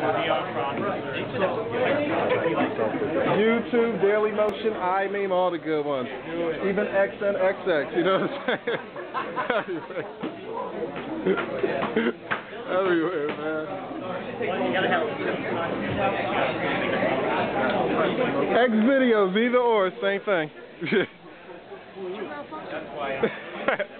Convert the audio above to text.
YouTube, Daily Motion, iMeme, all the good ones. Even XNXX, you know what I'm saying? Everywhere, man. X videos, either or, same thing.